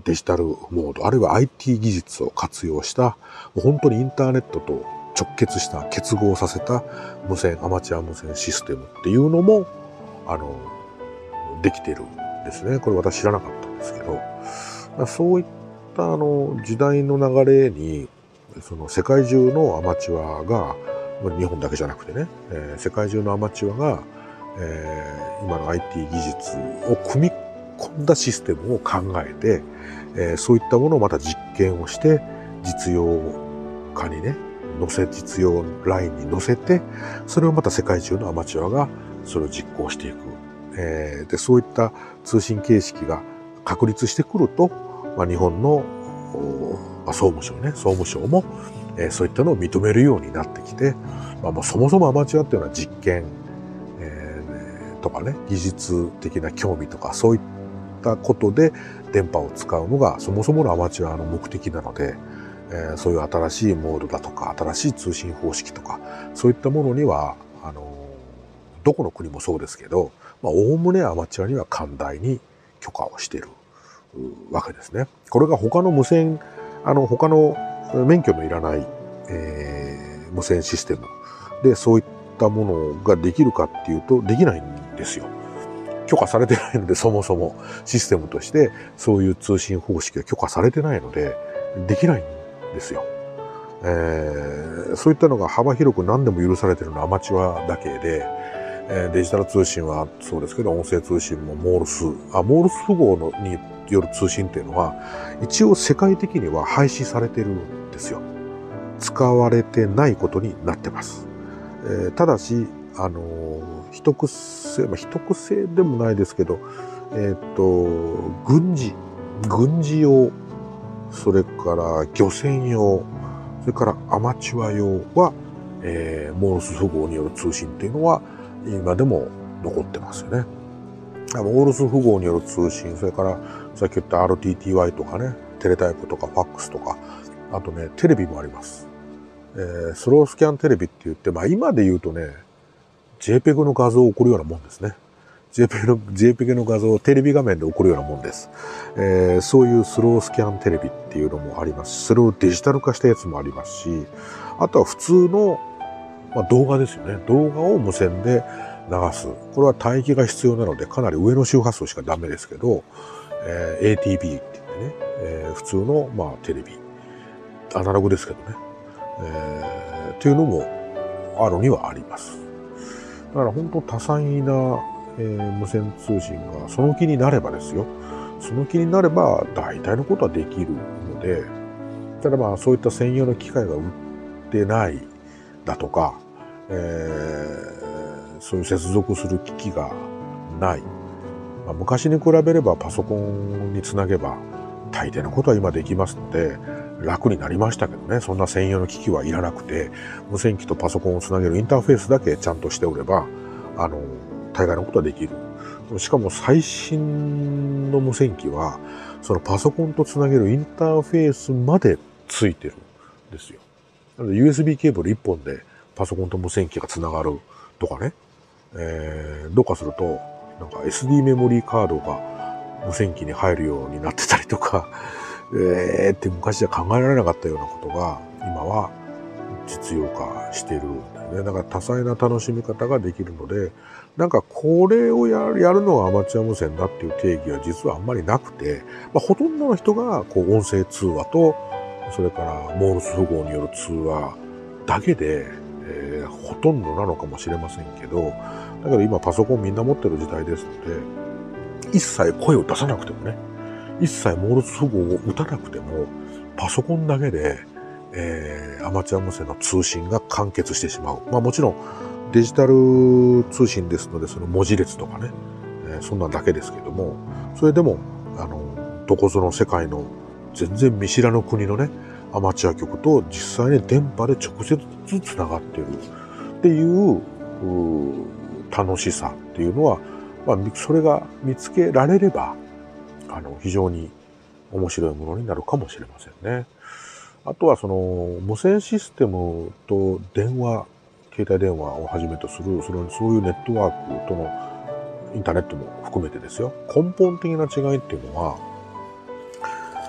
デジタルモード、あるいは アイティー 技術を活用した、本当にインターネットと直結した、結合させた無線、アマチュア無線システムっていうのも、あの、できてるんですね。これ私知らなかったんですけど、そういったあの時代の流れに、その世界中のアマチュアが、日本だけじゃなくてね、えー、世界中のアマチュアが、えー、今の アイティー 技術を組み込んだシステムを考えて、えー、そういったものをまた実験をして実用化にね乗せ実用ラインに乗せて、それをまた世界中のアマチュアがそれを実行していく、えー、でそういった通信形式が確立してくると、まあ、日本の、まあ、総務省ね総務省も、えー、そういったのを認めるようになってきて、まあ、もうそもそもアマチュアっていうのは実験、えー、とかね技術的な興味とかそういったことで電波を使うのがそもそものアマチュアの目的なので、えー、そういう新しいモードだとか新しい通信方式とかそういったものにはあのどこの国もそうですけど、まあ、おおむねアマチュアには寛大に許可をしているわけですね。これが他の無線あの他の免許のいらない、えー、無線システムでそういったものができるかっていうとできないんですよ。許可されてないので、そもそもシステムとしてそういう通信方式が許可されてないのでできないんですよ。えー、そういったのが幅広く何でも許されているのはアマチュアだけで、えー、デジタル通信はそうですけど音声通信もモールスあモールス符号のによる通信っていうのは一応世界的には廃止されてるんですよ。使われてないことになってます。えー、ただしあのー、秘匿性、まあ、秘匿性でもないですけど、えっと、軍事、軍事用、それから漁船用、それからアマチュア用は、えー、モールス符号による通信っていうのは今でも残ってますよね。モールス符号による通信、それからさっき言った アールティーティーワイ とかね、テレタイプとかファックスとか、あとね、テレビもあります。えー、スロースキャンテレビって言って、まあ今で言うとね、ジェイペグ の画像を送るようなもんですね。ジェイペグ の、ジェイペグ の画像をテレビ画面で送るようなもんです。えー、そういうスロースキャンテレビっていうのもありますし、それをデジタル化したやつもありますし、あとは普通の、まあ、動画ですよね。動画を無線で流す。これは帯域が必要なので、かなり上の周波数しかダメですけど、えー、エーティービー って言ってね、えー、普通の、まあ、テレビ。アナログですけどね。えー、っていうのもあるにはあります。だから本当多彩な、えー、無線通信がその気になればですよ。その気になれば大体のことはできるので、ただまあそういった専用の機械が売ってないだとか、えー、そういう接続する機器がない。まあ、昔に比べればパソコンにつなげば大抵のことは今できますので、楽になりましたけどね、そんな専用の機器はいらなくて、無線機とパソコンをつなげるインターフェースだけちゃんとしておれば、あの、大概のことはできる。しかも最新の無線機は、そのパソコンとつなげるインターフェースまでついてるんですよ。なので ユーエスビー ケーブルいっぽんでパソコンと無線機がつながるとかね、えー、どうかすると、なんか エスディー メモリーカードが無線機に入るようになってたりとか、えーって昔じゃ考えられなかったようなことが今は実用化してるんだよね。だから多彩な楽しみ方ができるので、なんかこれをやる、やるのがアマチュア無線だっていう定義は実はあんまりなくて、まあ、ほとんどの人がこう音声通話と、それからモールス符号による通話だけで、えー、ほとんどなのかもしれませんけど、だけど今パソコンみんな持ってる時代ですので、一切声を出さなくてもね、一切モールス符号を打たなくても、パソコンだけで、えー、アマチュア無線の通信が完結してしまう。まあもちろんデジタル通信ですので、その文字列とかね、えー、そんなんだけですけども、それでも、あの、どこぞの世界の全然見知らぬ国のね、アマチュア局と実際に電波で直接つながっているっていう、う楽しさっていうのは、まあ、それが見つけられれば、あの、非常に面白いものになるかもしれませんね。あとはその、無線システムと電話、携帯電話をはじめとする、その、そういうネットワークとのインターネットも含めてですよ。根本的な違いっていうのは、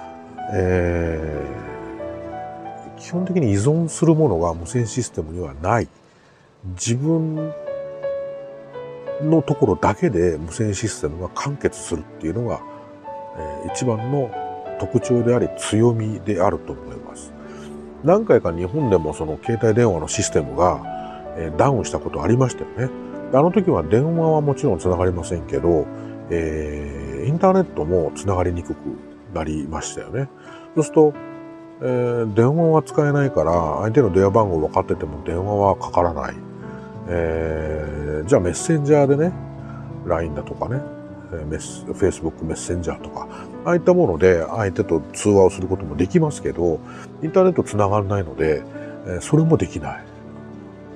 えー、基本的に依存するものが無線システムにはない。自分のところだけで無線システムが完結するっていうのが、えー、一番の特徴であり強みであると思います。何回か日本でもその携帯電話のシステムが、えー、ダウンしたことありましたよね。あの時は電話はもちろんつながりませんけど、えー、インターネットもつながりにくくなりましたよね。そうすると、えー、電話は使えないから相手の電話番号分かってても電話はかからない。えー、じゃあメッセンジャーでね、ライン だとかね、メス Facebook メッセンジャーとか、ああいったもので相手と通話をすることもできますけど、インターネットつながらないので、えー、それもできない。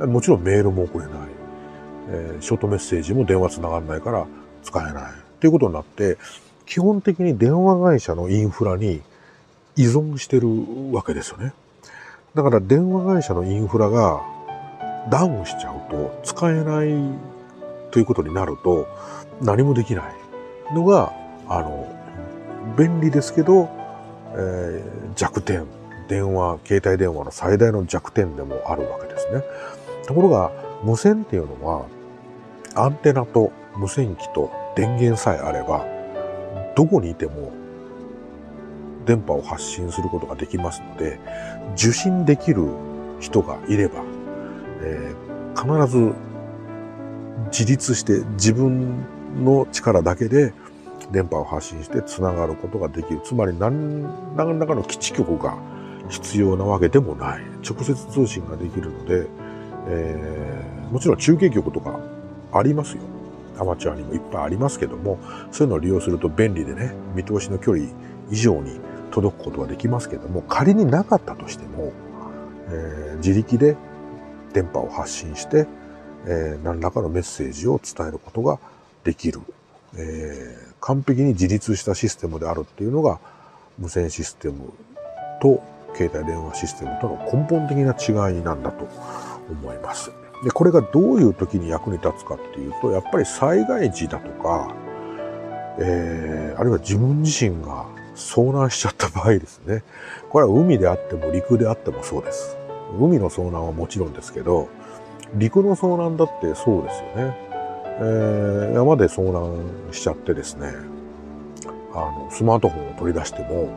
もちろんメールも送れない。えー、ショートメッセージも電話つながらないから使えない。ということになって、基本的に電話会社のインフラに依存してるわけですよね。だから電話会社のインフラがダウンしちゃうと使えないということになると何もできないのが、あの、便利ですけど、えー、弱点。電話、携帯電話の最大の弱点でもあるわけですね。ところが、無線っていうのは、アンテナと無線機と電源さえあれば、どこにいても電波を発信することができますので、受信できる人がいれば、えー、必ず自立して自分の力だけで電波を発信してつながることができる。つまり何何らかの基地局が必要なわけでもない。直接通信ができるので、えー、もちろん中継局とかありますよ。アマチュアにもいっぱいありますけども、そういうのを利用すると便利でね、見通しの距離以上に届くことができますけども、仮になかったとしても、えー、自力で電波を発信して、えー、何らかのメッセージを伝えることができる、えー、完璧に自立したシステムであるっていうのが無線システムと携帯電話システムとの根本的な違いなんだと思います。で、これがどういう時に役に立つかっていうと、やっぱり災害時だとか、えー、あるいは自分自身が遭難しちゃった場合ですね。これは海であっても陸であってもそうです。海の遭難はもちろんですけど、陸の遭難だってそうですよね。えー、山で遭難しちゃってですね、あの、スマートフォンを取り出しても、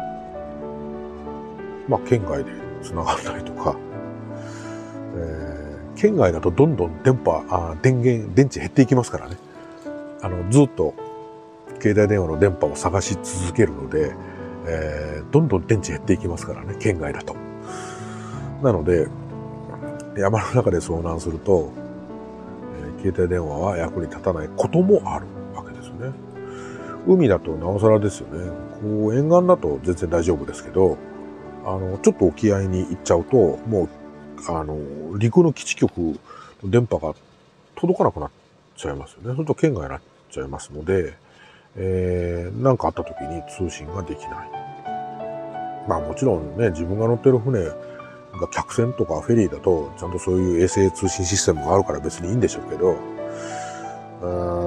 まあ、県外で繋がったりとか、えー、県外だとどんどん電波、あ、電源、電池減っていきますからね。あの、ずっと携帯電話の電波を探し続けるので、えー、どんどん電池減っていきますからね、県外だと。なので、山の中で遭難すると、えー、携帯電話は役に立たないこともあるわけですよね。海だとなおさらですよね。こう沿岸だと全然大丈夫ですけど、あの、ちょっと沖合に行っちゃうと、もう、あの、陸の基地局の電波が届かなくなっちゃいますよね。それと県外になっちゃいますので、えー、なんかあった時に通信ができない。まあもちろんね、自分が乗ってる船が客船とかフェリーだと、ちゃんとそういう衛星通信システムがあるから別にいいんでしょうけど、う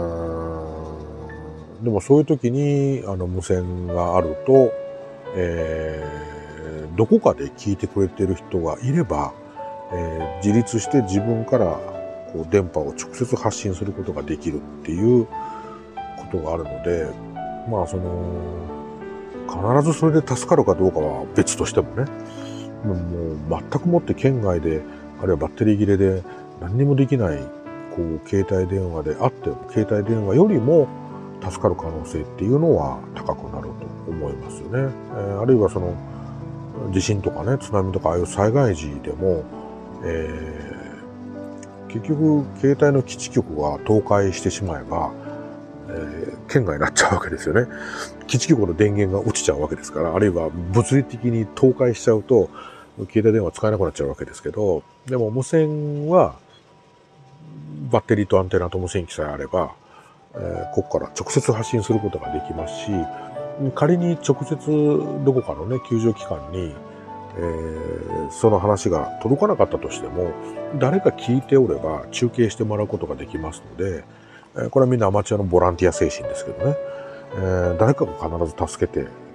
ーん、でもそういう時に、あの、無線があると、えーどこかで聞いてくれてる人がいれば、えー、自立して自分からこう電波を直接発信することができるっていうことがあるので、まあその必ずそれで助かるかどうかは別としてもね、もう全くもって県外で、あるいはバッテリー切れで何にもできないこう携帯電話であっても、携帯電話よりも助かる可能性っていうのは高くなると思いますよね。えー、あるいはその地震とかね、津波とかああいう災害時でも、えー、結局携帯の基地局が倒壊してしまえば、えー、県外になっちゃうわけですよね。基地局の電源が落ちちゃうわけですから、あるいは物理的に倒壊しちゃうと携帯電話使えなくなっちゃうわけですけど、でも無線はバッテリーとアンテナと無線機さえあれば、えー、ここから直接発信することができますし、仮に直接どこかのね、救助機関に、えー、その話が届かなかったとしても、誰か聞いておれば中継してもらうことができますので、えー、これはみんなアマチュアのボランティア精神ですけどね、えー、誰かが必ず助けて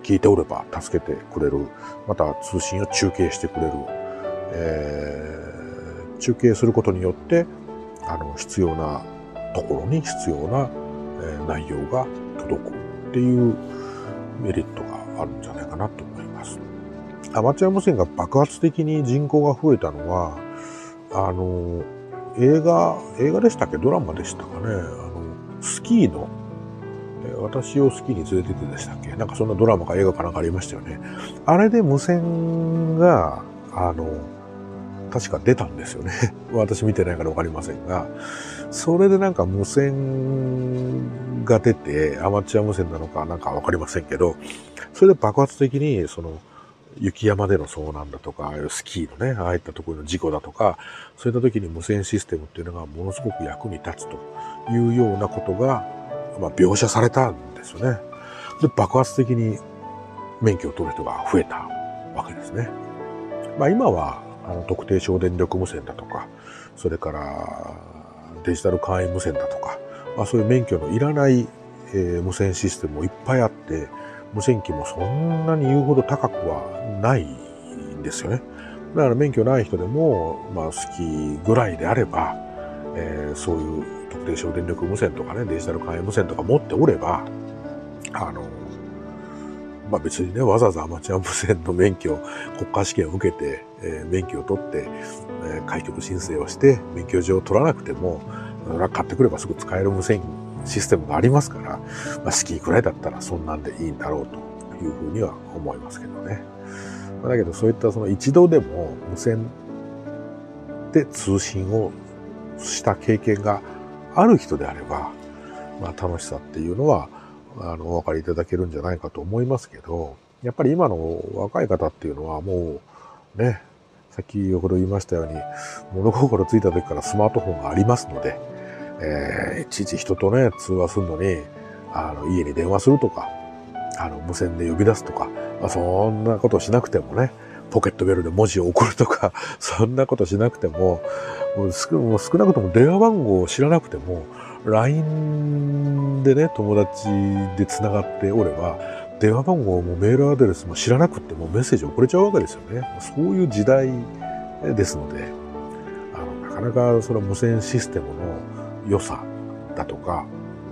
聞いておれば助けてくれる。また通信を中継してくれる。えー、中継することによって、あの、必要なところに必要な、えー、内容が届くっていうメリットがあるんじゃないかなと思います。アマチュア無線が爆発的に人口が増えたのは、あの、映画、映画でしたっけ？ドラマでしたかね？あの、スキーの、私をスキーに連れてってでしたっけ？なんかそんなドラマか映画かなんかありましたよね。あれで無線が、あの、確か出たんですよね。私見てないからわかりませんが、それでなんか無線が出て、アマチュア無線なのかなんかわかりませんけど、それで爆発的にその雪山での遭難だとか、スキーのね、ああいったところの事故だとか、そういった時に無線システムっていうのがものすごく役に立つというようなことが、まあ、描写されたんですよね。で、爆発的に免許を取る人が増えたわけですね。まあ今は、あの、特定省電力無線だとか、それからデジタル簡易無線だとか、まあそういう免許のいらない、えー、無線システムもいっぱいあって、無線機もそんなに言うほど高くはないんですよね。だから免許ない人でも、まあ好きぐらいであれば、えー、そういう特定省電力無線とかね、デジタル簡易無線とか持っておれば、あの、まあ別にね、わざわざアマチュア無線の免許、国家試験を受けて、えー、免許を取って、えー、開局申請をして、免許証を取らなくても、買ってくればすぐ使える無線システムがありますから、まあ、スキーくらいだったらそんなんでいいんだろうというふうには思いますけどね。まあ、だけどそういったその一度でも無線で通信をした経験がある人であれば、まあ楽しさっていうのは、あの、お分かりいただけるんじゃないかと思いますけど、やっぱり今の若い方っていうのはもうね、先ほど言いましたように、物心ついた時からスマートフォンがありますので、えー、いちいち人とね、通話するのに、あの、家に電話するとか、あの、無線で呼び出すとか、まあ、そんなことしなくてもね、ポケットベルで文字を送るとか、そんなことしなくても、もう少もう少なくとも電話番号を知らなくても、ライン でね、友達で繋がっておれば、電話番号もメールアドレスも知らなくてもメッセージ送れちゃうわけですよね。そういう時代ですので、あの、なかなかその無線システムの良さだとか、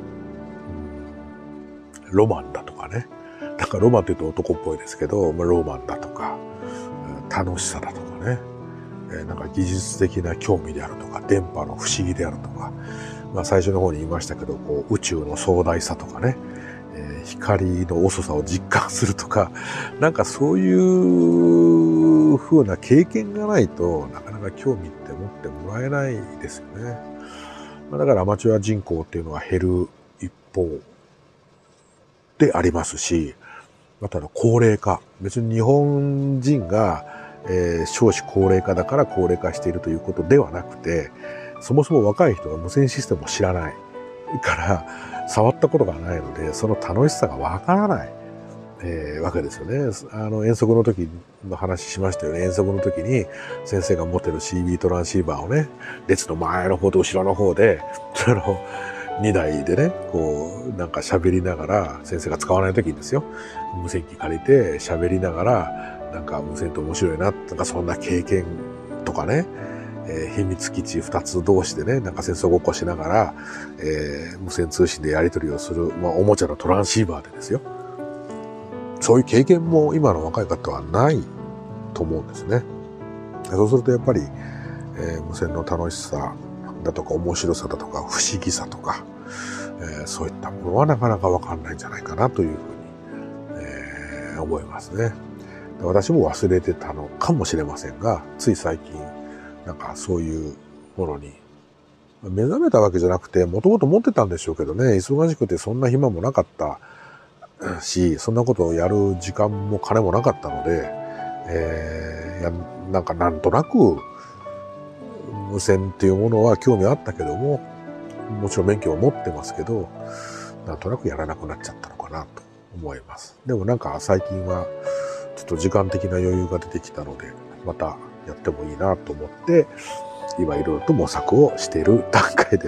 うん、ロマンだとかね。なんかロマンって言うと男っぽいですけど、まあ、ロマンだとか、楽しさだとかね。なんか技術的な興味であるとか、電波の不思議であるとか、まあ最初の方に言いましたけど、こう宇宙の壮大さとかね、えー、光の遅さを実感するとか、なんかそういう風な経験がないとなかなか興味って持ってもらえないですよね。まあ、だからアマチュア人口っていうのは減る一方でありますし、また高齢化。別に日本人が、えー、少子高齢化だから高齢化しているということではなくて、そもそも若い人が無線システムを知らないから触ったことがないので、その楽しさがわからない、えー、わけですよね。あの遠足の時の話しましたよね。遠足の時に先生が持ってる シービー トランシーバーをね、列の前の方と後ろの方で、そのにだいでね、こうなんか喋りながら、先生が使わない時にですよ、無線機借りて喋りながら、なんか無線って面白いな、なんかそんな経験とかね、えー、秘密基地二つ同士でね、なんか戦争ごっこしながら、えー、無線通信でやり取りをする、まあおもちゃのトランシーバーでですよ。そういう経験も今の若い方はないと思うんですね。そうするとやっぱり、えー、無線の楽しさだとか面白さだとか不思議さとか、えー、そういったものはなかなかわかんないんじゃないかなというふうに、えー、思いますね。私も忘れてたのかもしれませんが、つい最近、なんかそういうものに目覚めたわけじゃなくて、もともと持ってたんでしょうけどね、忙しくてそんな暇もなかったし、そんなことをやる時間も金もなかったので、えー、やなんかなんとなく無線っていうものは興味あったけども、もちろん免許を持ってますけど、なんとなくやらなくなっちゃったのかなと思います。でもなんか最近はちょっと時間的な余裕が出てきたので、またやってもいいなと思って、今いろいろと模索をしている段階です。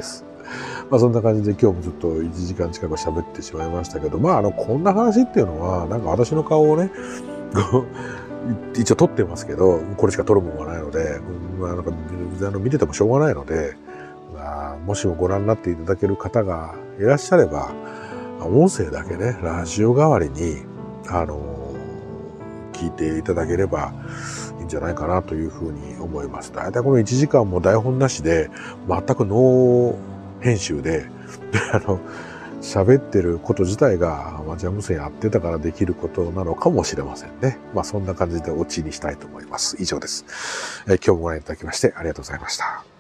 まあそんな感じで今日もちょっといちじかん近く喋ってしまいましたけど、まああの、こんな話っていうのは、なんか私の顔をね、一応撮ってますけど、これしか撮るものがないので、まあなんかあの見ててもしょうがないので、まあ、もしもご覧になっていただける方がいらっしゃれば、音声だけね、ラジオ代わりに、あの、聞いていただければいいんじゃないかなというふうに思います。だいたいこのいちじかんも台本なしで、全くノー編集で、あの、喋ってること自体がアマチュア無線やってたからできることなのかもしれませんね。まあそんな感じでオチにしたいと思います。以上です。えー今日もご覧いただきましてありがとうございました。